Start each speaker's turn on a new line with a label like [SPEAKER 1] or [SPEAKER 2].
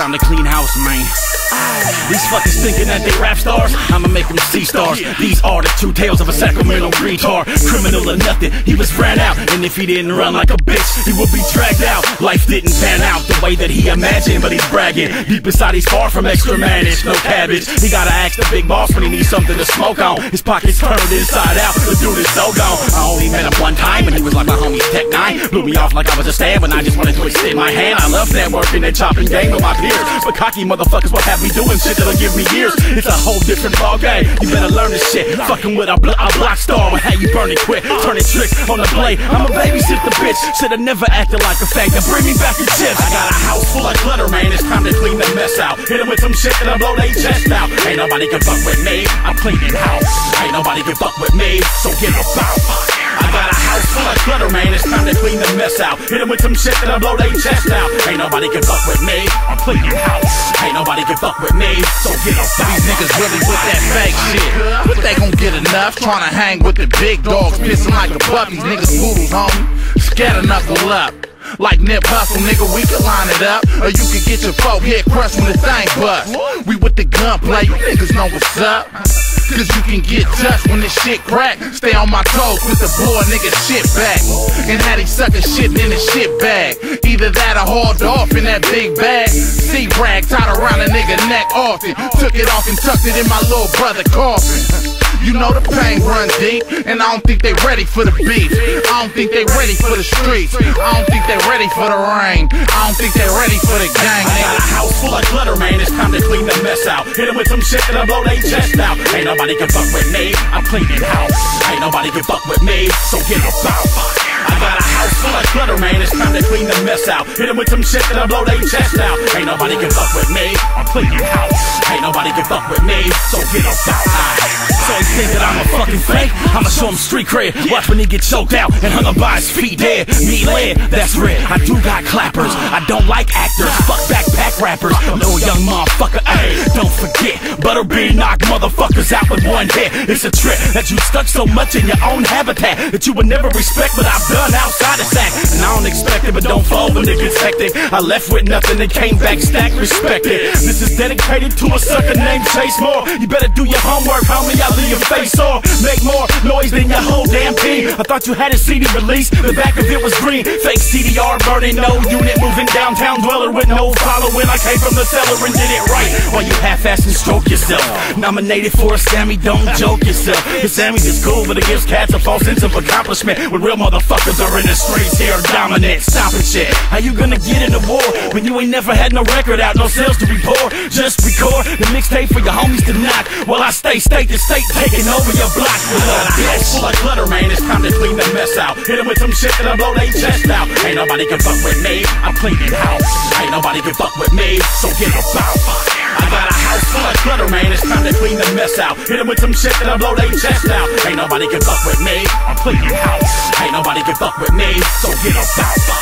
[SPEAKER 1] time to clean house, man. These fuckers thinking that they rap stars, I'ma make them C-stars. These are the two tales of a Sacramento retard. Criminal or nothing, he was ran out, and if he didn't run like a bitch, he would be dragged out. Life didn't pan out the way that he imagined, but he's bragging. Deep inside he's far from extra managed, no cabbage. He gotta ask the big boss when he needs something to smoke on. His pockets turned inside out, the dude is so gone. I only met him one time, and he was like my homie Tech 9. Blew me off like I was a stab, and I just wanted to extend my hand. I love networking and chopping game with my peers, but cocky motherfuckers will have me doing shit that'll give me years. It's a whole different ball game. You better learn this shit. Fucking with a block star will have you burning quick, turning tricks on the blade. I'ma babysit the bitch. Should've never acted like a fake. Now bring me back the chips. I got a house full of clutter, man. It's time to clean the mess out. Hit them with some shit that'll blow they chest out. Ain't nobody can fuck with me. I'm cleaning house. Ain't nobody can fuck with me. So get about. I got a house full of clutter, man. It's time to clean the mess out. Hit them with some shit that'll blow they chest out. Ain't nobody can fuck with me. I'm cleaning house. Ain't nobody can fuck with me. So get about.
[SPEAKER 2] These niggas really with that fake shit, but they gon' get enough. Tryna hang with the big dogs, pissing like a buck. These niggas poodles, homie. Scatter knuckle up. Like Nip Hustle, nigga, we can line it up. Or you can get your folk head crushed when the thing bust. We with the gunplay, you niggas know what's up. Cause you can get touched when this shit crack. Stay on my toes with the boy nigga shit back. And had he sucker shit in his shit bag. Either that or hauled off in that big bag. C-rag tied around a nigga neck often. Took it off and tucked it in my little brother coffin. You know the pain runs deep, and I don't think they ready for the beef. I don't think they ready for the streets. I don't think they ready for the rain. I don't think they ready for the gang.
[SPEAKER 1] I got a house full of clutter, man. It's time to clean the mess out. Hit them with some shit that'll blow they chest out. Ain't nobody can fuck with me. I'm cleaning house. Ain't nobody can fuck with me. So get about. I got a house full of clutter, man. It's time to clean the mess out. Hit them with some shit that'll blow they chest out. Ain't nobody can fuck with me. I'm cleaning house. Ain't nobody can fuck with me. So get about. So he think that I'm a fucking fake? I'ma show him street cred. Watch when he get choked out and hung up by his feet dead. Me lead, that's red. I do got clappers. I don't like actors. Fuck backpack rappers. Little young motherfucker, ayy. Don't forget, Butterbean knock motherfuckers out with one hit. It's a trick that you stuck so much in your own habitat that you would never respect what I've done outside the sack. And I don't expect it, but don't fall when it gets hectic. I left with nothing and came back stacked, respected. This is dedicated to a sucker named Chase Moore. You better do your homework, homie. I'll leave your face off. Make more noise than your whole damn team. I thought you had a CD release, the back of it was green. Fake CDR burning, no unit moving downtown dweller with no following. I came from the cellar and did it right. While you half-ass and stroke yourself. Nominated for a Sammy, don't joke yourself. The Sammy's is cool, but it gives cats a false sense of accomplishment. When real motherfuckers are in the streets here dominant, stopping shit. How you gonna get in the war when you ain't never had no record out, no sales to report? Just record the mixtape for your homies to knock while I stay state to state, taking over your block. I got a house full of clutter, man. It's time to clean the mess out. Hit them with some shit that'll blow they chest out. Ain't nobody can fuck with me. I'm cleaning house. Ain't nobody can fuck with me. So get about. I got a house full of clutter, man. It's time to clean the mess out. Hit them with some shit that'll blow they chest out. Ain't nobody can fuck with me. I'm cleaning house. Ain't nobody can fuck with me. So get about.